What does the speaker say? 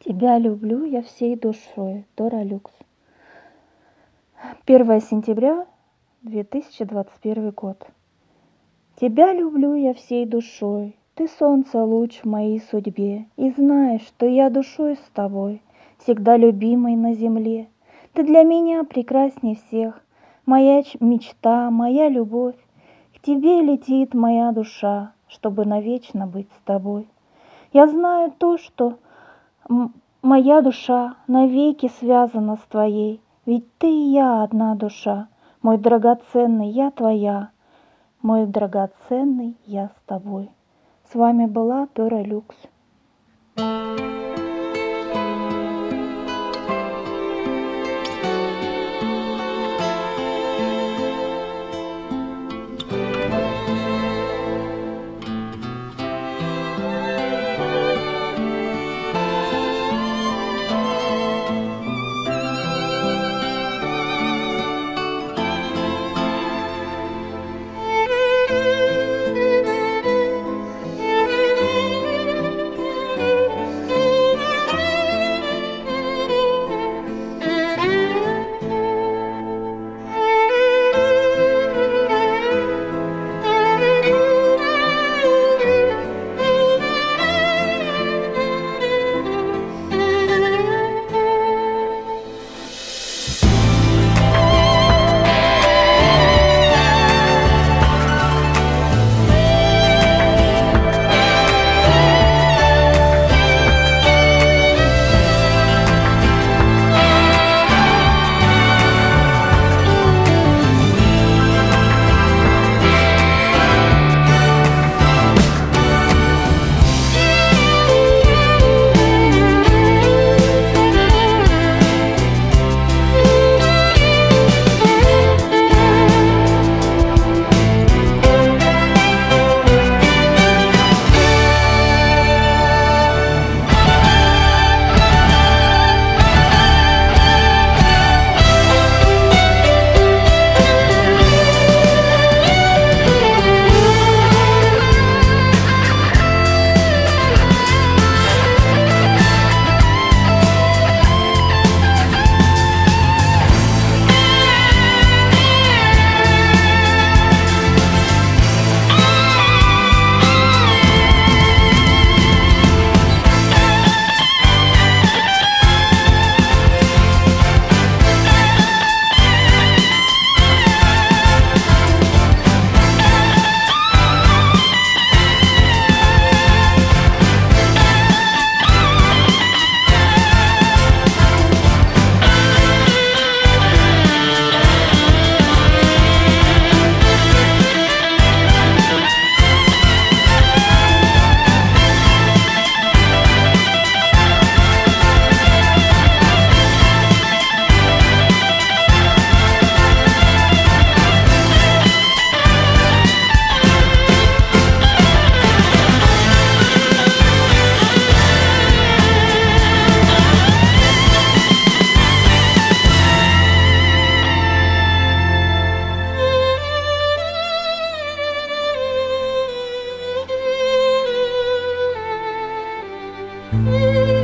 Тебя люблю я всей душой. Дора Люкс. 1 сентября 2021 год. Тебя люблю я всей душой. Ты солнце, луч в моей судьбе. И знаешь, что я душой с тобой, всегда любимой на земле. Ты для меня прекрасней всех, моя мечта, моя любовь. К тебе летит моя душа, чтобы навечно быть с тобой. Я знаю то, что моя душа навеки связана с твоей, ведь ты и я одна душа, мой драгоценный, я твоя, мой драгоценный, я с тобой. С вами была Дора Люкс. Thank you.